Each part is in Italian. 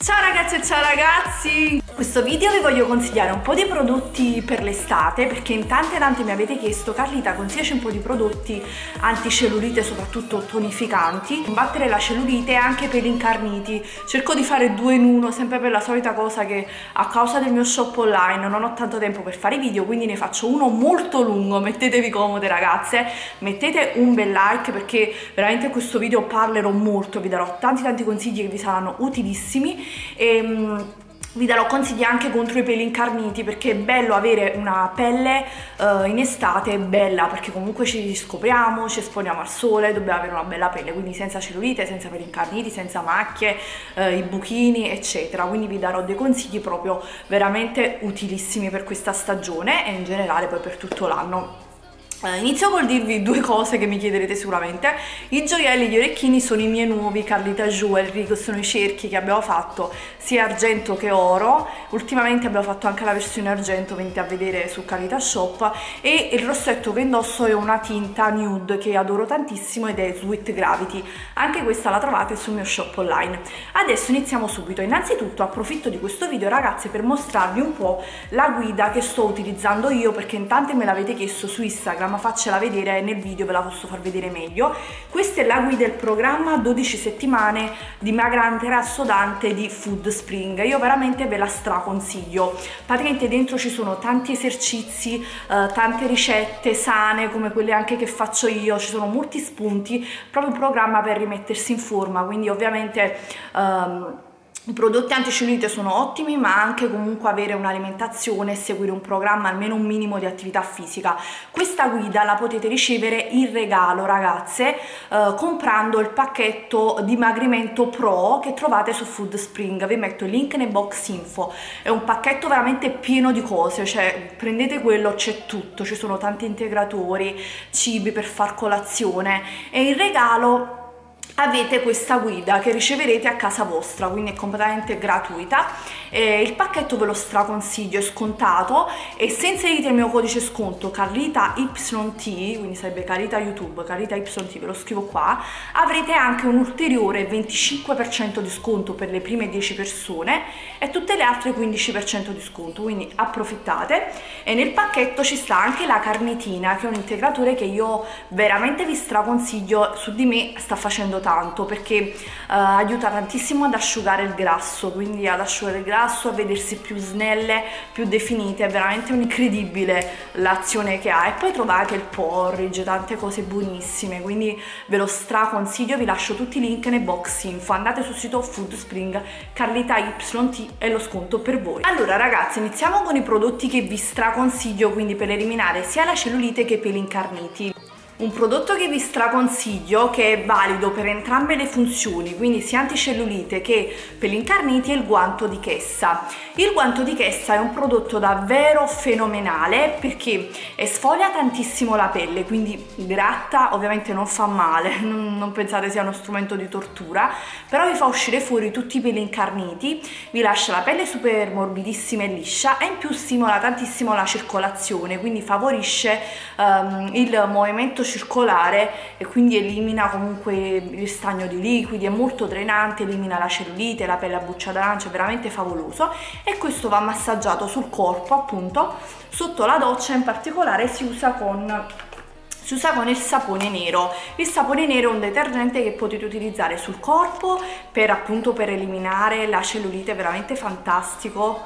Ciao ragazzi e ciao ragazzi! In questo video vi voglio consigliare un po' di prodotti per l'estate, perché in tante mi avete chiesto: Carlita, consigliaci un po' di prodotti anticellulite, soprattutto tonificanti, combattere la cellulite e anche peli incarniti. Cerco di fare due in uno, sempre per la solita cosa che a causa del mio shop online non ho tanto tempo per fare i video, quindi ne faccio uno molto lungo. Mettetevi comode ragazze, mettete un bel like perché veramente in questo video parlerò molto, vi darò tanti consigli che vi saranno utilissimi e vi darò consigli anche contro i peli incarniti, perché è bello avere una pelle in estate bella, perché comunque ci scopriamo, ci esponiamo al sole, dobbiamo avere una bella pelle, quindi senza cellulite, senza peli incarniti, senza macchie, i buchini eccetera. Quindi vi darò dei consigli proprio veramente utilissimi per questa stagione e in generale poi per tutto l'anno. Inizio col dirvi due cose che mi chiederete sicuramente. I gioielli, gli orecchini sono i miei nuovi Carlita Jewelry, che sono i cerchi che abbiamo fatto sia argento che oro. Ultimamente abbiamo fatto anche la versione argento, venite a vedere su Carlita Shop. E il rossetto che indosso è una tinta nude che adoro tantissimo ed è Sweet Gravity. Anche questa la trovate sul mio shop online. Adesso iniziamo subito. Innanzitutto approfitto di questo video ragazze per mostrarvi un po' la guida che sto utilizzando io, perché in tante me l'avete chiesto su Instagram, ma faccela vedere nel video, ve la posso far vedere meglio. Questa è la guida del programma 12 settimane dimagrante e assodante di Food Spring. Io veramente ve la straconsiglio. Praticamente dentro ci sono tanti esercizi, tante ricette sane come quelle anche che faccio io, ci sono molti spunti, proprio un programma per rimettersi in forma. Quindi ovviamente i prodotti anticellulite sono ottimi, ma anche comunque avere un'alimentazione e seguire un programma, almeno un minimo di attività fisica. Questa guida la potete ricevere in regalo ragazze comprando il pacchetto dimagrimento pro che trovate su Food Spring. Vi metto il link nei box info. È un pacchetto veramente pieno di cose, cioè prendete quello, c'è tutto, ci sono tanti integratori, cibi per far colazione, e in regalo avete questa guida che riceverete a casa vostra, quindi è completamente gratuita. Il pacchetto ve lo straconsiglio, è scontato, e se inserite il mio codice sconto CarlitaYT, quindi sarebbe Carlita YouTube, CarlitaYT, ve lo scrivo qua, avrete anche un ulteriore 25% di sconto per le prime 10 persone e tutte le altre 15% di sconto, quindi approfittate. E nel pacchetto ci sta anche la carnitina, che è un integratore che io veramente vi straconsiglio, su di me sta facendo tanto, perché aiuta tantissimo ad asciugare il grasso, quindi ad asciugare il grasso, a vedersi più snelle, più definite. È veramente incredibile l'azione che ha. E poi trovate il porridge, tante cose buonissime, quindi ve lo straconsiglio. Vi lascio tutti i link nei box info, andate sul sito Food Spring, CarlitaYT e lo sconto per voi. Allora ragazzi, iniziamo con i prodotti che vi straconsiglio, quindi per eliminare sia la cellulite che i peli incarniti. Un prodotto che vi straconsiglio, che è valido per entrambe le funzioni, quindi sia anticellulite che peli incarniti, è il guanto di Chessa. Il guanto di Chessa è un prodotto davvero fenomenale perché esfolia tantissimo la pelle, quindi gratta, ovviamente non fa male, non pensate sia uno strumento di tortura, però vi fa uscire fuori tutti i peli incarniti, vi lascia la pelle super morbidissima e liscia, e in più stimola tantissimo la circolazione, quindi favorisce il movimento circolare e quindi elimina comunque il stagno di liquidi, è molto drenante, elimina la cellulite, la pelle a buccia d'arancia, è veramente favoloso. E questo va massaggiato sul corpo, appunto sotto la doccia. In particolare si usa con il sapone nero. Il sapone nero è un detergente che potete utilizzare sul corpo per eliminare la cellulite, veramente fantastico.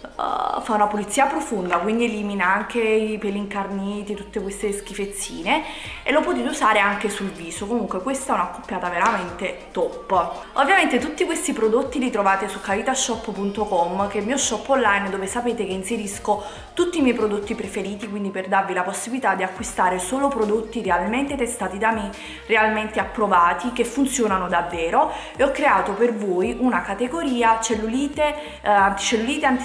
Fa una pulizia profonda, quindi elimina anche i peli incarniti, tutte queste schifezzine, e lo potete usare anche sul viso. Comunque questa è un'accoppiata veramente top. Ovviamente tutti questi prodotti li trovate su caritashop.com, che è il mio shop online dove sapete che inserisco tutti i miei prodotti preferiti, quindi per darvi la possibilità di acquistare solo prodotti realmente testati da me, realmente approvati, che funzionano davvero. E ho creato per voi una categoria cellulite, anticellulite, antismagliature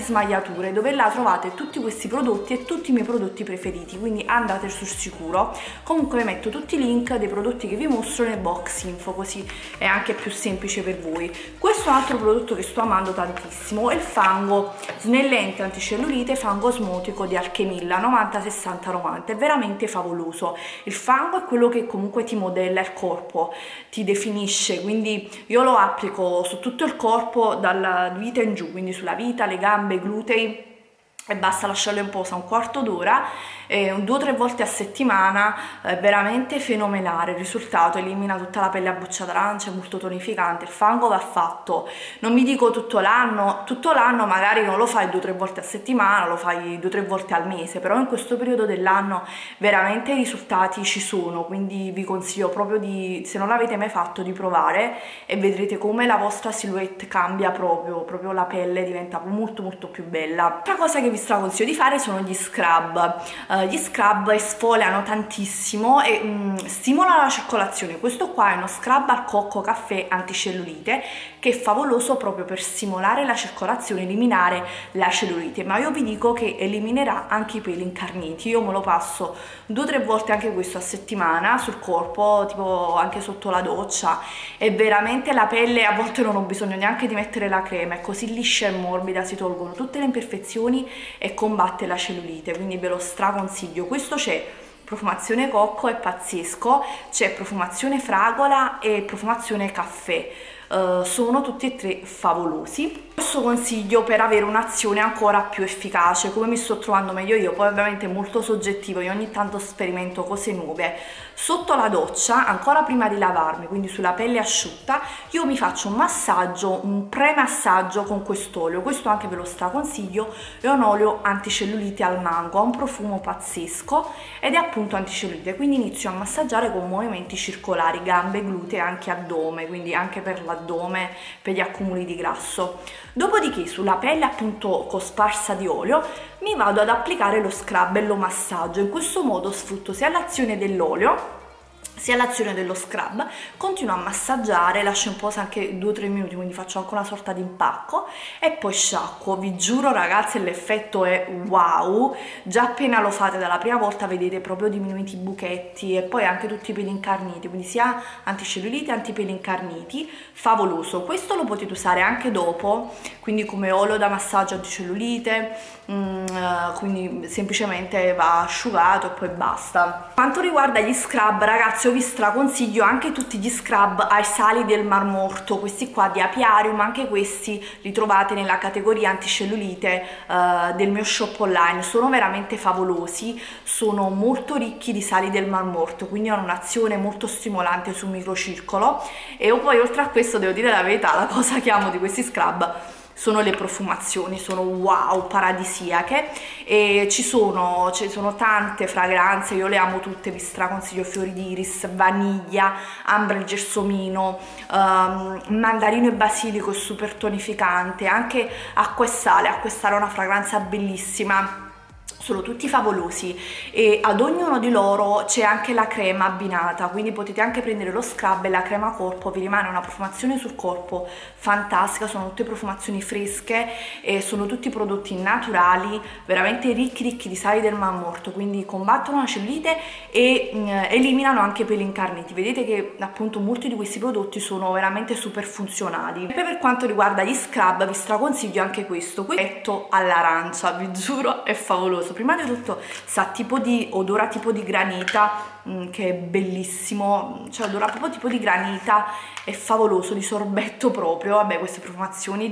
creature, dove là trovate tutti questi prodotti e tutti i miei prodotti preferiti, quindi andate sul sicuro. Comunque vi metto tutti i link dei prodotti che vi mostro nel box info, così è anche più semplice per voi. Questo è un altro prodotto che sto amando tantissimo, è il fango snellente anticellulite fango osmotico di Alchemilla 90-60-90, è veramente favoloso. Il fango è quello che comunque ti modella il corpo, ti definisce, quindi io lo applico su tutto il corpo dalla vita in giù, quindi sulla vita, le gambe, i glutei, e basta lasciarlo in posa un quarto d'ora, 2 o 3 volte a settimana, è veramente fenomenale il risultato, elimina tutta la pelle a buccia d'arancia, è molto tonificante. Il fango va fatto, non vi dico tutto l'anno magari non lo fai 2 o 3 volte a settimana, lo fai 2 o 3 volte al mese, però in questo periodo dell'anno veramente i risultati ci sono, quindi vi consiglio proprio di, se non l'avete mai fatto, di provare e vedrete come la vostra silhouette cambia, proprio la pelle diventa molto molto più bella. Altra cosa che vi straconsiglio di fare sono gli scrub. Gli scrub esfoliano tantissimo e stimolano la circolazione. Questo qua è uno scrub al cocco caffè anticellulite che è favoloso proprio per stimolare la circolazione, eliminare la cellulite, ma io vi dico che eliminerà anche i peli incarniti. Io me lo passo 2 o 3 volte anche questo a settimana sul corpo, tipo anche sotto la doccia, e veramente la pelle, a volte non ho bisogno neanche di mettere la crema, è così liscia e morbida, si tolgono tutte le imperfezioni e combatte la cellulite, quindi ve lo straconsiglio. Questo c'è profumazione cocco, è pazzesco, c'è profumazione fragola e profumazione caffè, sono tutti e 3 favolosi. Questo consiglio per avere un'azione ancora più efficace, come mi sto trovando meglio io, poi ovviamente è molto soggettivo, io ogni tanto sperimento cose nuove. Sotto la doccia, ancora prima di lavarmi, quindi sulla pelle asciutta, io mi faccio un massaggio, un pre-massaggio con quest'olio. Questo anche ve lo straconsiglio, è un olio anticellulite al mango, ha un profumo pazzesco ed è appunto anticellulite, quindi inizio a massaggiare con movimenti circolari, gambe, glutei, anche addome, quindi anche per l'addome, per gli accumuli di grasso. Dopodiché sulla pelle appunto cosparsa di olio mi vado ad applicare lo scrub e lo massaggio. In questo modo sfrutto sia l'azione dell'olio sia l'azione dello scrub, continuo a massaggiare, lascio in posa anche 2 o 3 minuti, quindi faccio anche una sorta di impacco e poi sciacquo. Vi giuro ragazzi, l'effetto è wow, già appena lo fate dalla prima volta vedete proprio diminuiti i buchetti e poi anche tutti i peli incarniti, quindi sia anticellulite, antipeli incarniti, favoloso. Questo lo potete usare anche dopo, quindi come olio da massaggio anticellulite, quindi semplicemente va asciugato e poi basta. Quanto riguarda gli scrub ragazzi, io vi straconsiglio anche tutti gli scrub ai sali del Mar Morto, questi qua di Apiarium, anche questi li trovate nella categoria anticellulite del mio shop online, sono veramente favolosi, sono molto ricchi di sali del Mar Morto, quindi hanno un'azione molto stimolante sul microcircolo. E io poi oltre a questo devo dire la verità, la cosa che amo di questi scrub sono le profumazioni, sono wow, paradisiache, e ci sono tante fragranze, io le amo tutte, vi straconsiglio fiori d'iris, vaniglia, ambra e gelsomino, mandarino e basilico è super tonificante, anche acqua e sale è una fragranza bellissima. Sono tutti favolosi e ad ognuno di loro c'è anche la crema abbinata, quindi potete anche prendere lo scrub e la crema corpo, vi rimane una profumazione sul corpo fantastica. Sono tutte profumazioni fresche e sono tutti prodotti naturali, veramente ricchi di sali del Mar Morto, quindi combattono la cellulite e eliminano anche i peli incarniti. Vedete che appunto molti di questi prodotti sono veramente super funzionali. E poi per quanto riguarda gli scrub vi straconsiglio anche questo all'arancia, vi giuro è favoloso. Prima di tutto sa tipo di odora tipo di granita, che è bellissimo, cioè odora proprio tipo di granita, è favoloso, di sorbetto proprio. Vabbè, queste profumazioni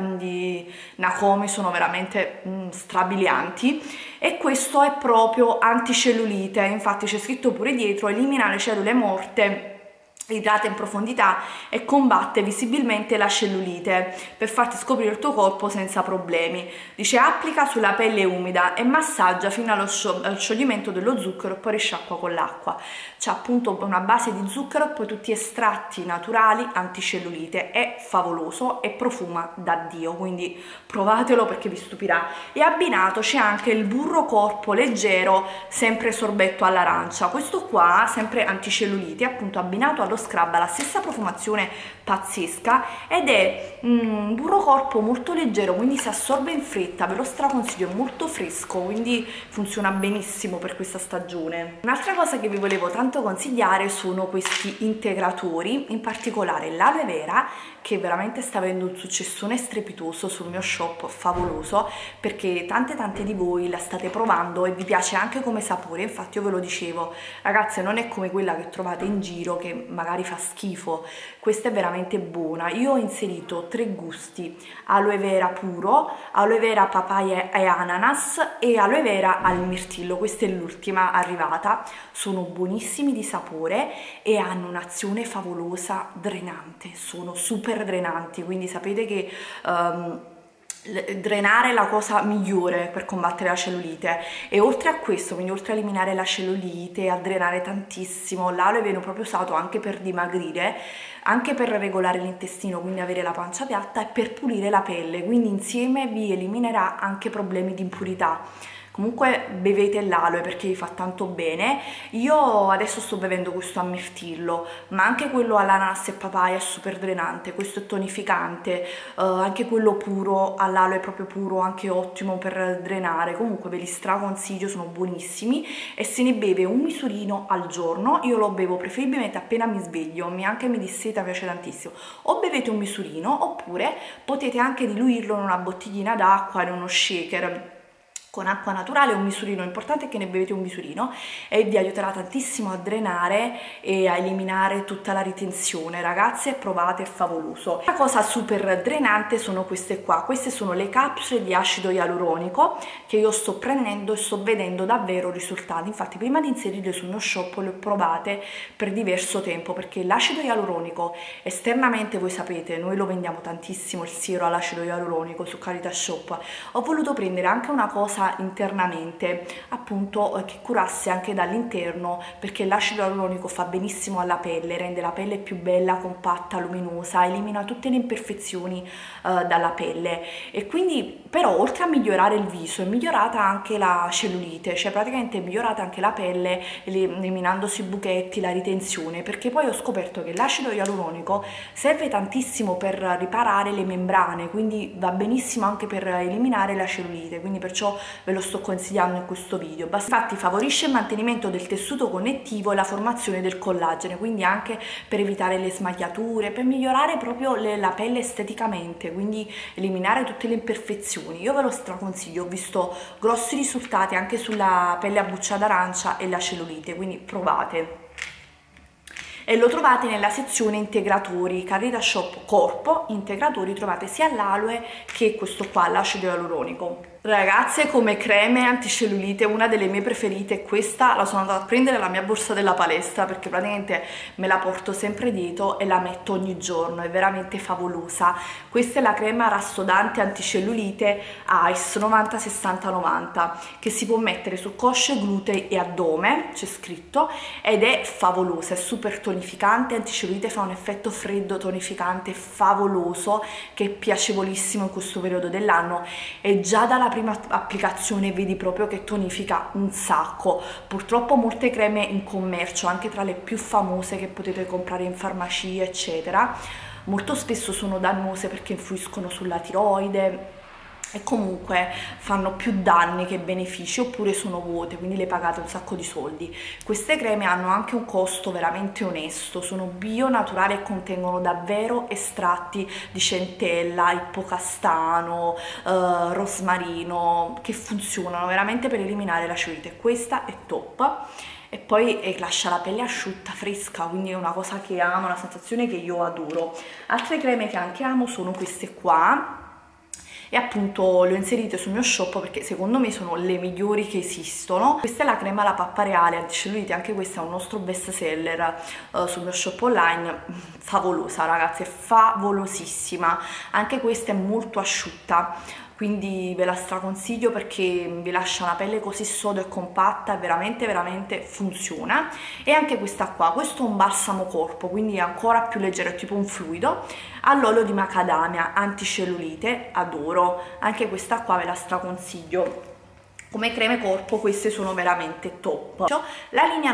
di Nakomi sono veramente strabilianti. E questo è proprio anticellulite, infatti c'è scritto pure dietro: elimina le cellule morte, idrata in profondità e combatte visibilmente la cellulite per farti scoprire il tuo corpo senza problemi. Dice applica sulla pelle umida e massaggia fino allo scioglimento dello zucchero e poi risciacqua con l'acqua. C'è appunto una base di zucchero e poi tutti estratti naturali anticellulite, è favoloso e profuma da Dio, quindi provatelo perché vi stupirà. E abbinato c'è anche il burro corpo leggero, sempre sorbetto all'arancia, questo qua sempre anticellulite, appunto abbinato allo lo scrub ha la stessa profumazione pazzesca ed è un burro corpo molto leggero, quindi si assorbe in fretta, ve lo straconsiglio, è molto fresco, quindi funziona benissimo per questa stagione. Un'altra cosa che vi volevo tanto consigliare sono questi integratori, in particolare l'aloe vera, che veramente sta avendo un successone strepitoso sul mio shop, favoloso, perché tante di voi la state provando e vi piace anche come sapore. Infatti io ve lo dicevo, ragazze, non è come quella che trovate in giro che magari fa schifo, questa è veramente buona. Io ho inserito 3 gusti: aloe vera puro, aloe vera papaya e ananas e aloe vera al mirtillo. Questa è l'ultima arrivata, sono buonissimi di sapore e hanno un'azione favolosa drenante, sono super drenanti, quindi sapete che drenare è la cosa migliore per combattere la cellulite. E oltre a questo, quindi oltre a eliminare la cellulite, a drenare tantissimo, l'aloe viene proprio usato anche per dimagrire, anche per regolare l'intestino, quindi avere la pancia piatta, e per pulire la pelle, quindi insieme vi eliminerà anche problemi di impurità. Comunque bevete l'aloe perché vi fa tanto bene. Io adesso sto bevendo questo a mirtillo, ma anche quello all'ananas e papaya è super drenante, questo è tonificante, anche quello puro all'aloe proprio puro, anche ottimo per drenare. Comunque ve li straconsiglio, sono buonissimi e se ne beve un misurino al giorno. Io lo bevo preferibilmente appena mi sveglio, anche mi disseta, mi piace tantissimo. O bevete un misurino oppure potete anche diluirlo in una bottiglina d'acqua, in uno shaker con acqua naturale, un misurino. L'importante è che ne bevete un misurino e vi aiuterà tantissimo a drenare e a eliminare tutta la ritenzione. Ragazze, provate, è favoloso. Una cosa super drenante sono queste qua, queste sono le capsule di acido ialuronico che io sto prendendo e sto vedendo davvero risultati. Infatti prima di inserirle sul mio shop le ho provate per diverso tempo, perché l'acido ialuronico esternamente, voi sapete, noi lo vendiamo tantissimo il siero all'acido ialuronico su Carita Shop. Ho voluto prendere anche una cosa internamente, appunto, che curasse anche dall'interno, perché l'acido ialuronico fa benissimo alla pelle, rende la pelle più bella, compatta, luminosa, elimina tutte le imperfezioni dalla pelle. E quindi, però, oltre a migliorare il viso, è migliorata anche la cellulite, cioè praticamente è migliorata anche la pelle, eliminandosi i buchetti, la ritenzione, perché poi ho scoperto che l'acido ialuronico serve tantissimo per riparare le membrane, quindi va benissimo anche per eliminare la cellulite, quindi perciò ve lo sto consigliando in questo video. Infatti favorisce il mantenimento del tessuto connettivo e la formazione del collagene, quindi anche per evitare le smagliature, per migliorare proprio la pelle esteticamente, quindi eliminare tutte le imperfezioni. Io ve lo straconsiglio, ho visto grossi risultati anche sulla pelle a buccia d'arancia e la cellulite, quindi provate. E lo trovate nella sezione integratori, Carita Shop Corpo integratori, trovate sia l'aloe che questo qua, l'acido ialuronico. Ragazze, come creme anticellulite una delle mie preferite è questa, la sono andata a prendere nella mia borsa della palestra perché praticamente me la porto sempre dietro e la metto ogni giorno, è veramente favolosa. Questa è la crema rassodante anticellulite Ice 90-60-90 che si può mettere su cosce, glutei e addome, c'è scritto, ed è favolosa, è super tonificante, anticellulite, fa un effetto freddo tonificante favoloso che è piacevolissimo in questo periodo dell'anno e già dalla prima applicazione vedi proprio che tonifica un sacco. Purtroppo molte creme in commercio, anche tra le più famose che potete comprare in farmacia eccetera, molto spesso sono dannose perché influiscono sulla tiroide e comunque fanno più danni che benefici, oppure sono vuote, quindi le pagate un sacco di soldi. Queste creme hanno anche un costo veramente onesto, sono bio, naturali e contengono davvero estratti di centella, ippocastano, rosmarino, che funzionano veramente per eliminare la cellulite. Questa è top. E poi lascia la pelle asciutta, fresca, quindi è una cosa che amo, una sensazione che io adoro. Altre creme che anche amo sono queste qua, e appunto le ho inserite sul mio shop perché secondo me sono le migliori che esistono. Questa è la crema alla pappa reale anticellulite, anche questa è un nostro best seller sul mio shop online, favolosa ragazzi, è favolosissima, anche questa è molto asciutta, quindi ve la straconsiglio perché vi lascia una pelle così soda e compatta, veramente funziona. E anche questa qua, questo è un balsamo corpo, quindi è ancora più leggero, è tipo un fluido, all'olio di macadamia, anticellulite, adoro, anche questa qua ve la straconsiglio. come creme corpo queste sono veramente top. La linea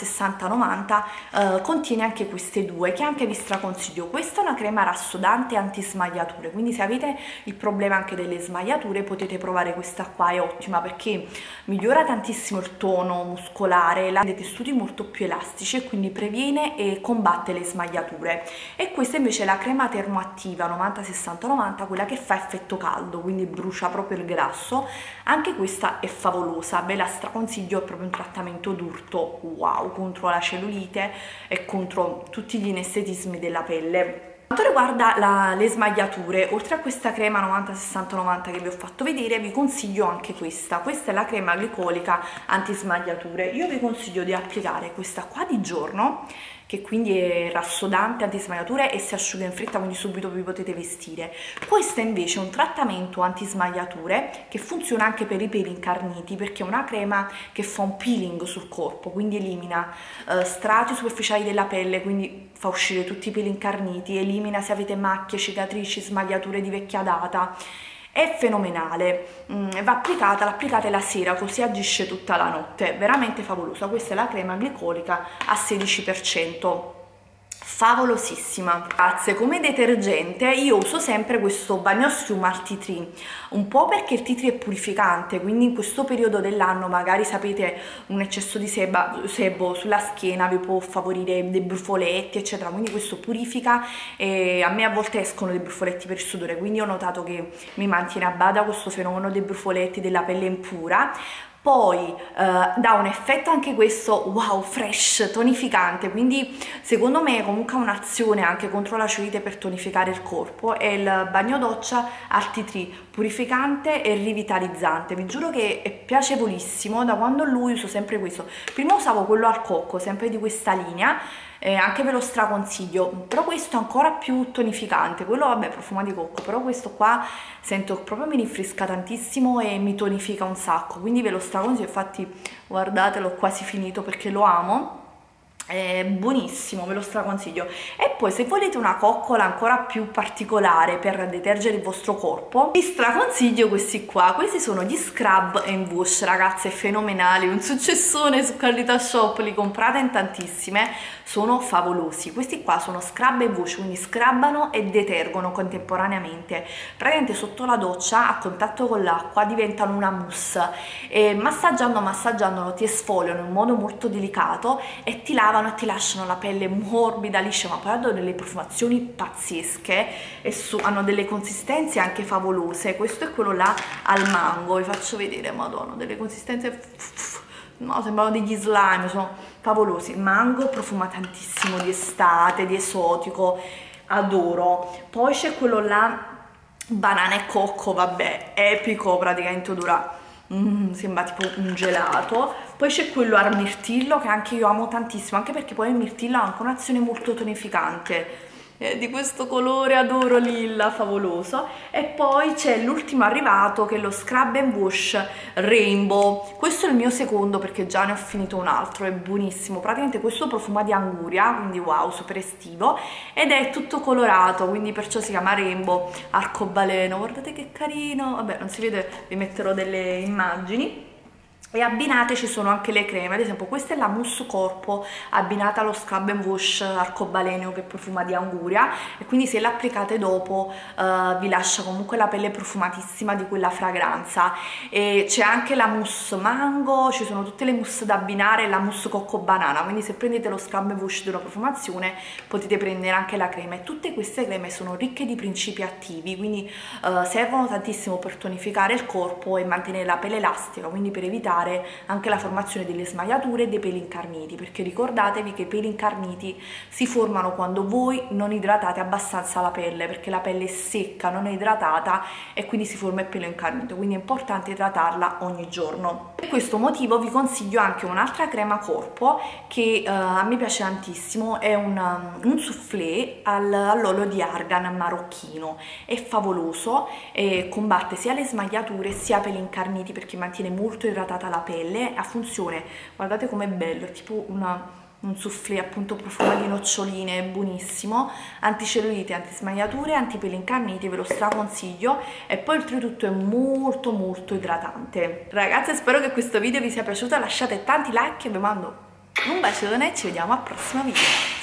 90-60-90 contiene anche queste due che anche vi straconsiglio. Questa è una crema rassodante e antismagliature, quindi se avete il problema anche delle smagliature potete provare questa qua, è ottima perché migliora tantissimo il tono muscolare, ha dei tessuti molto più elastici e quindi previene e combatte le smagliature. E questa invece è la crema termoattiva 90-60-90, quella che fa effetto caldo, quindi brucia proprio il grasso. Anche questa è favolosa, ve la straconsiglio, è proprio un trattamento d'urto wow contro la cellulite e contro tutti gli inestetismi della pelle. Per quanto riguarda le smagliature, oltre a questa crema 90-60-90 che vi ho fatto vedere, vi consiglio anche questa è la crema glicolica antismagliature. Io vi consiglio di applicare questa qua di giorno, che quindi è rassodante, antismagliature e si asciuga in fretta, quindi subito vi potete vestire. Questa invece è un trattamento antismagliature che funziona anche per i peli incarniti, perché è una crema che fa un peeling sul corpo, quindi elimina strati superficiali della pelle, quindi fa uscire tutti i peli incarniti, elimina se avete macchie, cicatrici, smagliature di vecchia data. È fenomenale, va applicata, l'applicate la sera così agisce tutta la notte, veramente favolosa. Questa è la crema glicolica a 16%, favolosissima. Grazie. Come detergente io uso sempre questo bagnoschiuma al tea tree, un po' perché il tea tree è purificante, quindi in questo periodo dell'anno magari sapete un eccesso di sebo sulla schiena vi può favorire dei brufoletti eccetera, quindi questo purifica e a me a volte escono dei brufoletti per il sudore, quindi ho notato che mi mantiene a bada questo fenomeno dei brufoletti, della pelle impura. Poi dà un effetto anche questo wow fresh, tonificante, quindi secondo me comunque ha un'azione anche contro la cellulite per tonificare il corpo. È il bagno doccia al tea tree, purificante e rivitalizzante, vi giuro che è piacevolissimo. Da quando lui uso sempre questo, prima usavo quello al cocco sempre di questa linea, anche ve lo straconsiglio, però questo è ancora più tonificante, quello vabbè profuma di cocco, però questo qua sento proprio mi rinfresca tantissimo e mi tonifica un sacco, quindi ve lo straconsiglio. Infatti guardate, l'ho quasi finito perché lo amo, è buonissimo, ve lo straconsiglio. E poi se volete una coccola ancora più particolare per detergere il vostro corpo, vi straconsiglio questi qua. Questi sono gli scrub and wash, ragazze, fenomenali, un successone su Carlita Shop, li comprate in tantissime, sono favolosi. Questi qua sono scrub and wash, quindi scrubbano e detergono contemporaneamente, praticamente sotto la doccia a contatto con l'acqua diventano una mousse e massaggiandolo ti esfoliano in modo molto delicato e ti lavano e ti lasciano la pelle morbida, liscia, ma poi hanno delle profumazioni pazzesche e hanno delle consistenze anche favolose. Questo è quello là al mango, vi faccio vedere, madonna, delle consistenze no, sembrano degli slime, sono favolosi. Il mango profuma tantissimo di estate, di esotico, adoro. Poi c'è quello là banana e cocco, vabbè, epico, praticamente odora sembra tipo un gelato. Poi c'è quello al mirtillo che anche io amo tantissimo, anche perché poi il mirtillo ha anche un'azione molto tonificante, di questo colore, adoro, lilla, favoloso. E poi c'è l'ultimo arrivato che è lo scrub and wash rainbow. Questo è il mio secondo perché già ne ho finito un altro, è buonissimo. Praticamente questo profuma di anguria, quindi wow, super estivo, ed è tutto colorato, quindi perciò si chiama rainbow arcobaleno. Guardate che carino, vabbè non si vede, vi metterò delle immagini. E abbinate ci sono anche le creme, ad esempio questa è la mousse corpo abbinata allo scrub and wash arcobaleno che profuma di anguria, e quindi se l'applicate dopo vi lascia comunque la pelle profumatissima di quella fragranza. E c'è anche la mousse mango, ci sono tutte le mousse da abbinare e la mousse cocco banana, quindi se prendete lo scrub and wash di una profumazione potete prendere anche la crema. E tutte queste creme sono ricche di principi attivi, quindi servono tantissimo per tonificare il corpo e mantenere la pelle elastica, quindi per evitare anche la formazione delle smagliature e dei peli incarniti, perché ricordatevi che i peli incarniti si formano quando voi non idratate abbastanza la pelle, perché la pelle è secca, non è idratata e quindi si forma il pelo incarnito, quindi è importante idratarla ogni giorno. Per questo motivo vi consiglio anche un'altra crema corpo che a me piace tantissimo, è un soufflé all'olio di argan marocchino, è favoloso e combatte sia le smagliature sia peli incarniti perché mantiene molto idratata la pelle, ha funzione, guardate com'è bello, è tipo un soufflé appunto profumato di noccioline, buonissimo, anticellulite, antismagliature, antipeli incarniti, ve lo straconsiglio, e poi oltretutto è molto molto idratante. Ragazze, spero che questo video vi sia piaciuto, lasciate tanti like e vi mando un bacione e ci vediamo al prossimo video.